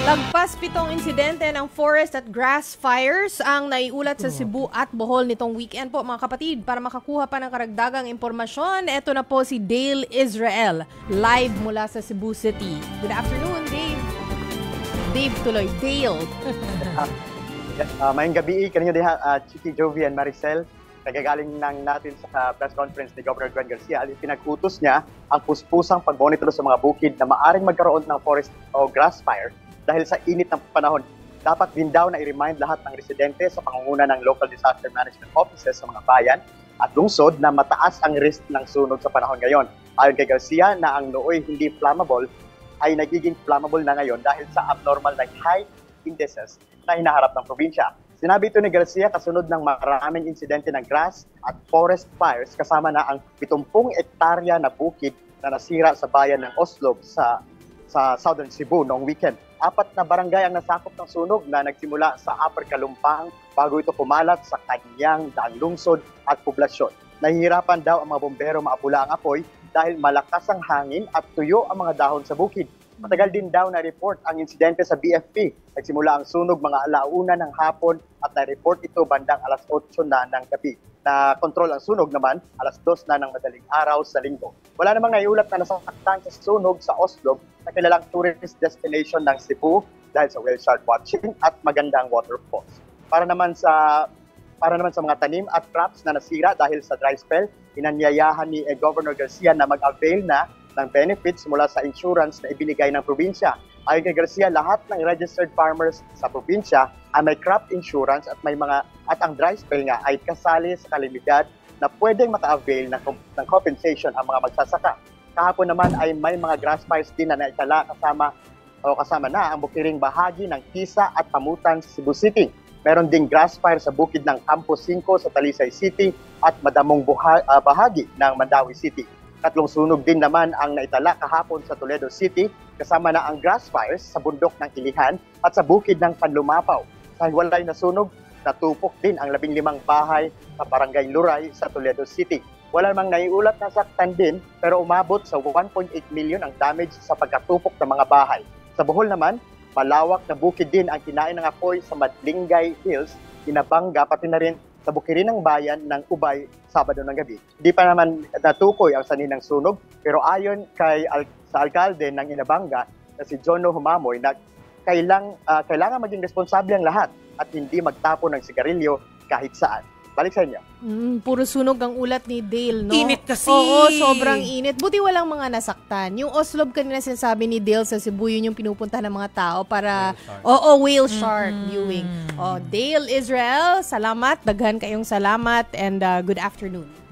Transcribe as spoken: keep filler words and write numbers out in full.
Lagpas pitong insidente ng forest at grass fires ang naiulat sa Cebu at Bohol nitong weekend po mga kapatid. Para makakuha pa ng karagdagang impormasyon, eto na po si Dale Israel, live mula sa Cebu City. Good afternoon, Dave. Dave tuloy, Dale. uh, Mayang gabi, kanino diha, uh, Chiki, Jovi, and Maricel. Nagagaling lang natin sa press conference ni Governor Gwen Garcia. Pinag-utos niya ang puspusang pag-monitor sa mga bukid na maaring magkaroon ng forest o grass fire dahil sa init ng panahon. Dapat din daw na i-remind lahat ng residente sa pangunguna ng local disaster management offices sa mga bayan at lungsod na mataas ang risk ng sunog sa panahon ngayon. Ayon kay Garcia na ang nooy hindi flammable ay nagiging flammable na ngayon dahil sa abnormal na high indices na hinaharap ng probinsya. Sinabi ito ni Garcia kasunod ng maraming insidente ng grass at forest fires kasama na ang pitongpung ektarya na bukid na nasira sa bayan ng Oslob sa sa Southern Cebu noong weekend. Apat na barangay ang nasakop ng sunog na nagsimula sa Upper Kalumpang bago ito kumalat sa kanyang daang lungsod at poblasyon. Nahihirapan daw ang mga bombero maapula ang apoy dahil malakas ang hangin at tuyo ang mga dahon sa bukid. Matagal din daw na-report ang insidente sa B F P. Nagsimula ang sunog mga alauna ng hapon at na-report ito bandang alas otso na ng gabi. Na-control ang sunog naman alas dos na ng madaling araw sa linggo. Wala namang naiulat na nasaktan sa sunog sa Oslob na kilalang tourist destination ng Cebu dahil sa whale shark watching at magandang waterfalls. Para naman sa para naman sa mga tanim at crops na nasira dahil sa dry spell, inanyayahan ni eh, Governor Garcia na mag-avail na ng benefits mula sa insurance na ibinigay ng probinsya. Ayon kay Garcia, lahat ng registered farmers sa probinsya ay may crop insurance at may mga at ang dry spell nga ay kasali sa kalimidad na pwedeng maka-avail ng, ng compensation ang mga magsasaka. Kahapon naman ay may mga grass fires din na naitala kasama o kasama na ang bukiring bahagi ng Kisa at Pamutan sa Cebu City. Meron ding grass fire sa bukid ng Campo five sa Talisay City at madamong buha, uh, bahagi ng Mandawi City. Tatlong sunog din naman ang naitala kahapon sa Toledo City kasama na ang grass fires sa bundok ng Ilihan at sa bukid ng Panlumapaw. Sa hiwalay na sunog, natupok din ang labing limang bahay sa Barangay Luray sa Toledo City. Wala namang naiulat na saktan din pero umabot sa one point eight million ang damage sa pagkatupok ng mga bahay. Sa Bohol naman, malawak na bukid din ang kinain ng apoy sa Madlingay Hills, Inabanga, pati na rin sa bukirin ng bayan ng Ubay Sabado ng gabi. Di pa naman natukoy ang sanhi ng sunog pero ayon kay al- sa alkalde ng Inabanga na si Jono Humamoy na kailang, uh, kailangan maging responsable ang lahat at hindi magtapon ng sigarilyo kahit saan. Balik sa inyo. Mm, puro sunog ang ulat ni Dale, no? Init kasi. Oo, sobrang init. Buti walang mga nasaktan. Yung Oslob kanina sinasabi ni Dale sa Cebu, yun yung pinupunta ng mga tao para, oo, whale shark mm-hmm. viewing. Oh, Dale Israel, salamat. Daghan kayong salamat and uh, good afternoon.